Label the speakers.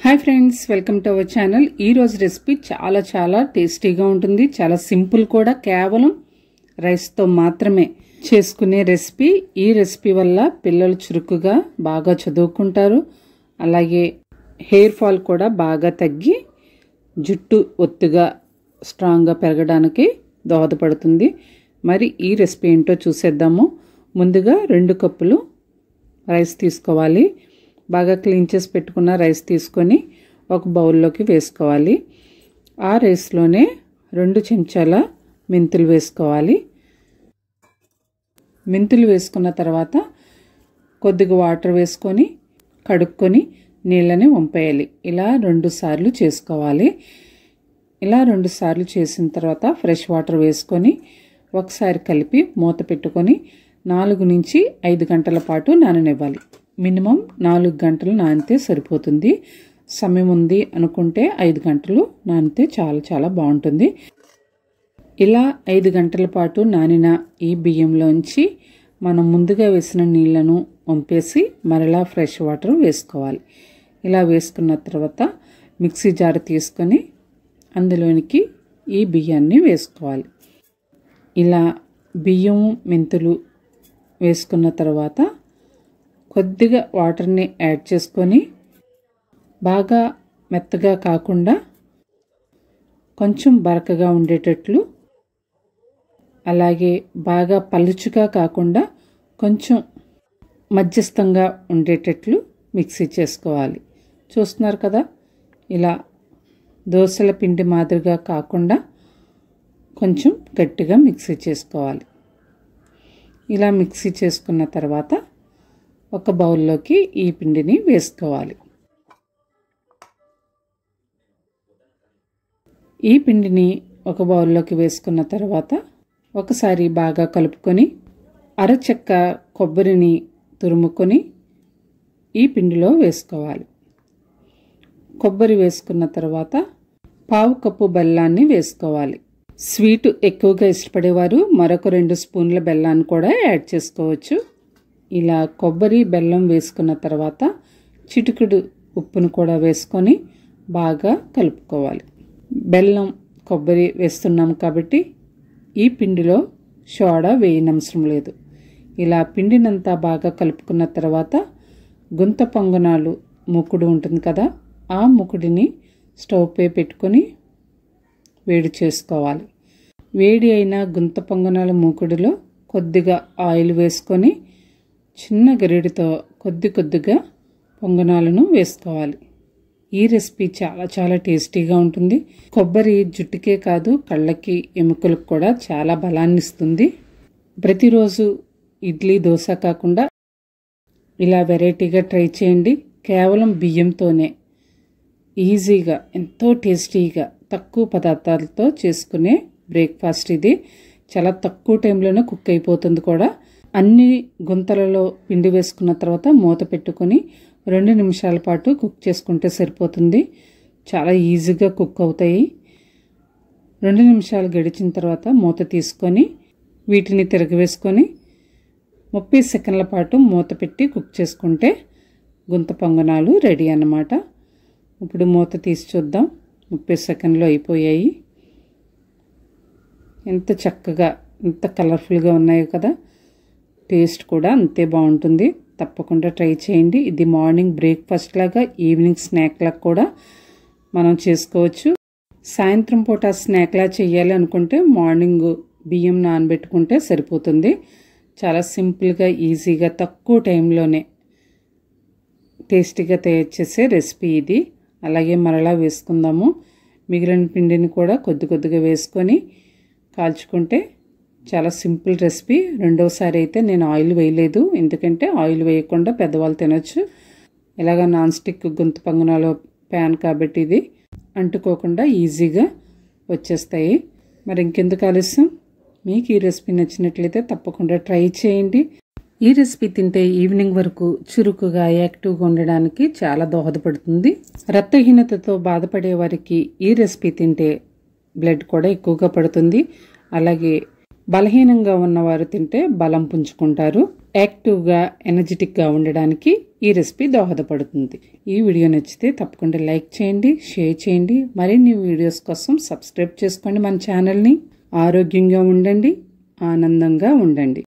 Speaker 1: Hi friends, welcome to our channel. ఈ రోజు recipe చాలా టేస్టీగా ఉంటుంది. చాలా సింపుల్ కూడా. కేవలం రైస్తో మాత్రమే చేసుకునే రెసిపీ. ఈ రెసిపీ వల్ల పిల్లలు చురుకుగా బాగా చదువుకుంటారు. అలాగే హెయిర్ ఫాల్ కూడా బాగా తగ్గి జుట్టు ఒత్తుగా స్ట్రాంగ్గా పెరగడానికి దోహదపడుతుంది. మరి ఈ రెసిపీ ఏంటో చూసేద్దాము. ముందుగా 2 కప్పులు రైస్ తీసుకోవాలి. బాగా క్లీన్ చేసి పెట్టుకున్న రైస్ తీసుకొని ఒక బౌల్లోకి వేసుకోవాలి. ఆ రైస్లోనే 2 చెంచాల మెంతులు వేసుకోవాలి. మెంతులు వేసుకున్న తర్వాత కొద్దిగా వాటర్ వేసుకొని కడుక్కొని నీళ్ళని వంపేయాలి. ఇలా 2 సార్లు చేసుకోవాలి. ఇలా 2 సార్లు చేసిన తర్వాత ఫ్రెష్ వాటర్ వేసుకొని ఒకసారి కలిపి మూత పెట్టుకొని 4 నుంచి 5 గంటల పాటు నాననివ్వాలి. మినిమం 4 గంటలు నానితే సరిపోతుంది. సమయం ఉంది అనుకుంటే 5 గంటలు నానితే చాలా బాగుంటుంది. ఇలా 5 గంటల పాటు నానిన ఈ బియ్యంలోంచి మనం ముందుగా వేసిన నీళ్లను వంపేసి మరలా ఫ్రెష్ వాటర్ వేసుకోవాలి. ఇలా వేసుకున్న తర్వాత మిక్సీ జార్ తీసుకొని అందులోనికి ఈ బియ్యాన్ని వేసుకోవాలి. ఇలా బియ్యం మెంతులు వేసుకున్న తర్వాత కొద్దిగా వాటర్ని యాడ్ చేసుకొని బాగా మెత్తగా కాకుండా కొంచెం బరకగా ఉండేటట్లు, అలాగే బాగా పలుచుగా కాకుండా కొంచెం మధ్యస్థంగా ఉండేటట్లు మిక్సీ చేసుకోవాలి. చూస్తున్నారు కదా, ఇలా దోసల పిండి మాదిరిగా కాకుండా కొంచెం గట్టిగా మిక్సీ చేసుకోవాలి. ఇలా మిక్సీ చేసుకున్న తర్వాత ఒక బౌల్లోకి ఈ పిండిని వేసుకోవాలి. ఈ పిండిని ఒక బౌల్లోకి వేసుకున్న తర్వాత ఒకసారి బాగా కలుపుకొని అరచెక్క కొబ్బరిని తురుముకొని ఈ పిండిలో వేసుకోవాలి. కొబ్బరి వేసుకున్న తర్వాత 1/2 కప్పు బెల్లాన్ని వేసుకోవాలి. స్వీటు ఎక్కువగా ఇష్టపడేవారు మరొక 2 స్పూన్ల బెల్లాన్ని కూడా యాడ్ చేసుకోవచ్చు. ఇలా కొబ్బరి బెల్లం వేసుకున్న తర్వాత చిటికెడు ఉప్పును కూడా వేసుకొని బాగా కలుపుకోవాలి. బెల్లం కొబ్బరి వేస్తున్నాం కాబట్టి ఈ పిండిలో సోడా వేయనవసరం లేదు. ఇలా పిండినంతా బాగా కలుపుకున్న తర్వాత గుంత పొంగనాలు మూకుడు ఉంటుంది కదా, ఆ మూకుడిని స్టవ్ పై పెట్టుకొని వేడి చేసుకోవాలి. వేడి అయిన గుంత పొంగనాల మూకుడిలో కొద్దిగా ఆయిల్ వేసుకొని చిన్న గరిటెతో కొద్దిగా పొంగనాలను వేసుకోవాలి. ఈ రెసిపీ చాలా టేస్టీగా ఉంటుంది. కొబ్బరి జుట్టుకే కాదు, కళ్ళకి ఎముకలకు కూడా చాలా బలాన్ని ఇస్తుంది. ప్రతిరోజు ఇడ్లీ దోశ కాకుండా ఇలా వెరైటీగా ట్రై చేయండి. కేవలం బియ్యంతోనే ఈజీగా ఎంతో టేస్టీగా తక్కువ పదార్థాలతో చేసుకునే బ్రేక్ఫాస్ట్ ఇది. చాలా తక్కువ టైంలోనే కుక్ అయిపోతుంది కూడా. అన్ని గుంతలలో పిండి వేసుకున్న తర్వాత మూత పెట్టుకొని 2 నిమిషాల పాటు కుక్ చేసుకుంటే సరిపోతుంది. చాలా ఈజీగా కుక్ అవుతాయి. 2 నిమిషాలు గడిచిన తర్వాత మూత తీసుకొని వీటిని తిరగవేసుకొని 30 సెకండ్ల పాటు మూత పెట్టి కుక్ చేసుకుంటే గుంత పొంగనాలు రెడీ అన్నమాట. ఇప్పుడు మూత తీసి చూద్దాం. 30 సెకండ్లు అయిపోయాయి. ఎంత చక్కగా ఎంత కలర్ఫుల్గా ఉన్నాయో కదా. టేస్ట్ కూడా అంతే బాగుంటుంది. తప్పకుండా ట్రై చేయండి. ఇది మార్నింగ్ బ్రేక్ఫాస్ట్ లాగా, ఈవినింగ్ స్నాక్ లాగా కూడా మనం చేసుకోవచ్చు. సాయంత్రం పూట స్నాక్లా చేయాలి అనుకుంటే మార్నింగ్ బియ్యం నానబెట్టుకుంటే సరిపోతుంది. చాలా సింపుల్గా ఈజీగా తక్కువ టైంలోనే టేస్టీగా తయారు చేసే రెసిపీ ఇది. అలాగే మరలా వేసుకుందాము. మిగిలిన పిండిని కూడా కొద్దిగా వేసుకొని కాల్చుకుంటే చాలా సింపుల్ రెసిపీ. రెండోసారి అయితే నేను ఆయిల్ వేయలేదు, ఎందుకంటే ఆయిల్ వేయకుండా పెద్దవాళ్ళు తినొచ్చు. ఇలాగ నాన్ స్టిక్ గుంత పొంగనాలు ప్యాన్ కాబట్టి ఇది అంటుకోకుండా ఈజీగా వచ్చేస్తాయి. మరి ఇంకెందుకు ఆలస్యం, మీకు ఈ రెసిపీ నచ్చినట్లయితే తప్పకుండా ట్రై చేయండి. ఈ రెసిపీ తింటే ఈవినింగ్ వరకు చురుకుగా యాక్టివ్గా ఉండడానికి చాలా దోహదపడుతుంది. రక్తహీనతతో బాధపడే వారికి ఈ రెసిపీ తింటే బ్లడ్ కూడా ఎక్కువగా పడుతుంది. అలాగే బలహీనంగా ఉన్నవారు తింటే బలం పుంజుకుంటారు. యాక్టివ్గా ఎనర్జెటిక్గా ఉండడానికి ఈ రెసిపీ దోహదపడుతుంది. ఈ వీడియో నచ్చితే తప్పకుండా లైక్ చేయండి, షేర్ చేయండి. మరిన్ని వీడియోస్ కోసం సబ్స్క్రైబ్ చేసుకోండి మన ఛానల్ని. ఆరోగ్యంగా ఉండండి, ఆనందంగా ఉండండి.